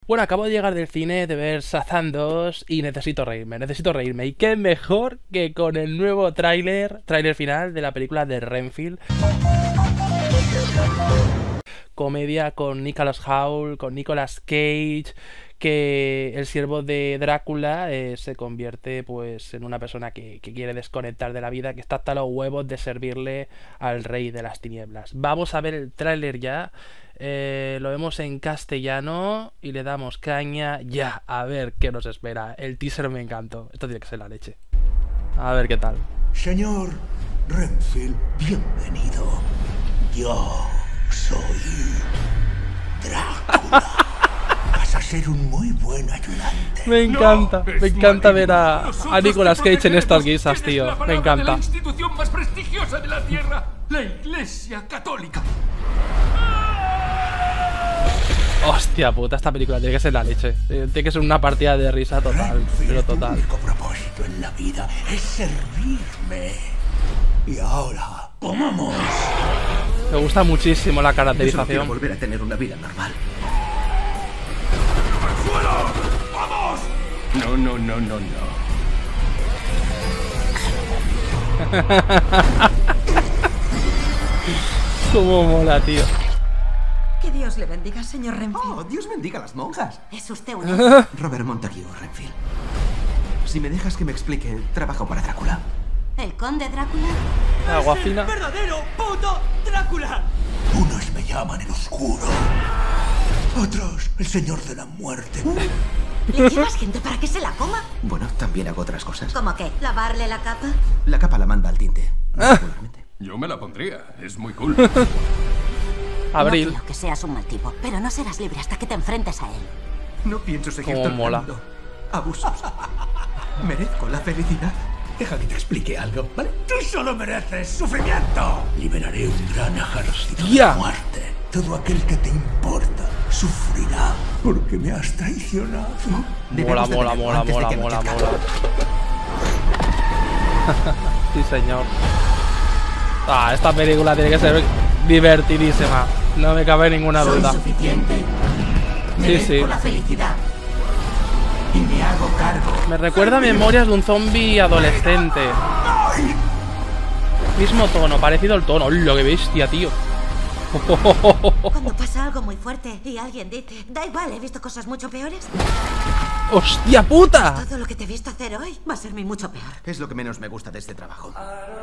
Bueno, acabo de llegar del cine de ver Shazam 2 y necesito reírme. Y qué mejor que con el nuevo tráiler final de la película de Renfield. Comedia con Nicholas Hoult, con Nicolas Cage, que el siervo de Drácula se convierte pues en una persona que quiere desconectar de la vida, que está hasta los huevos de servirle al rey de las tinieblas. Vamos a ver el tráiler ya. Lo vemos en castellano y le damos caña ya, a ver qué nos espera. El teaser me encantó, esto tiene que ser la leche. A ver qué tal. Señor Renfield, bienvenido. Yo soy Drácula. Vas a ser un muy buen ayudante. Me encanta ver a Nicolas Cage en estas guisas, tío. Me encanta. La institución más prestigiosa de la Tierra, la Iglesia Católica. Hostia puta, esta película tiene que ser la leche. Tiene que ser una partida de risa total, Renfield, pero total. Tu único propósito en la vida es servirme. Y ahora, comamos. Me gusta muchísimo la Yo solo quiero caracterización. volver a tener una vida normal. ¡Suelo! ¡Vamos! No. Cómo mola, tío. Que Dios le bendiga, señor Renfield. Oh, Dios bendiga a las monjas. ¿Es usted un... Robert Montague, Renfield. Si me dejas que me explique, trabajo para Drácula. el conde Drácula? Agua fina. ¡Verdadero puto Drácula! Unos me llaman el oscuro. Otros, el señor de la muerte. ¿Le llevas gente para que se la coma? Bueno, también hago otras cosas. ¿Cómo qué? ¿Lavarle la capa? La capa la manda al tinte. Regularmente. Yo me la pondría, es muy cool. Abril. No quiero que seas un mal tipo, pero no serás libre hasta que te enfrentes a él. No pienso seguir Cómo mola. tolerando abusos. Merezco la felicidad. Deja que te explique algo, ¿vale? Tú solo mereces sufrimiento. Liberaré un gran ejército de Ya. la muerte. Todo aquel que te importa sufrirá porque me has traicionado. Mola, Debemos mola, detenerlo mola, antes de mola, que mola, anochezca. mola. Sí, señor. Esta película tiene que ser divertidísima. No me cabe ninguna duda. suficiente. Sí. La felicidad. Y me hago cargo. Me recuerda a Memorias de un zombie adolescente. Mismo tono, parecido al tono. ¡Hola, qué bestia, tío! Cuando pasa algo muy fuerte y alguien dice, da igual, he visto cosas mucho peores. ¡Hostia puta! Todo lo que te he visto hacer hoy va a ser mi mucho peor. Es lo que menos me gusta de este trabajo.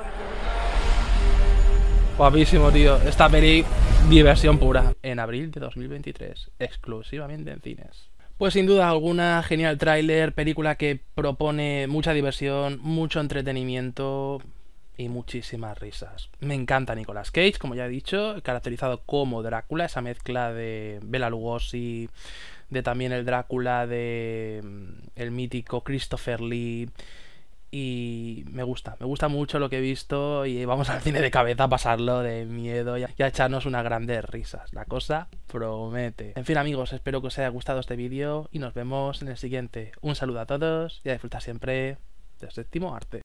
Guapísimo, tío. Esta peli, diversión pura. En abril de 2023, exclusivamente en cines. Pues sin duda alguna, genial tráiler, película que propone mucha diversión, mucho entretenimiento y muchísimas risas. Me encanta Nicolas Cage, como ya he dicho, caracterizado como Drácula, esa mezcla de Bela Lugosi, de también el Drácula de el mítico Christopher Lee. Y me gusta mucho lo que he visto y vamos al cine de cabeza a pasarlo de miedo y a echarnos unas grandes risas. La cosa promete. En fin, amigos, espero que os haya gustado este vídeo y nos vemos en el siguiente. Un saludo a todos y a disfrutar siempre del séptimo arte.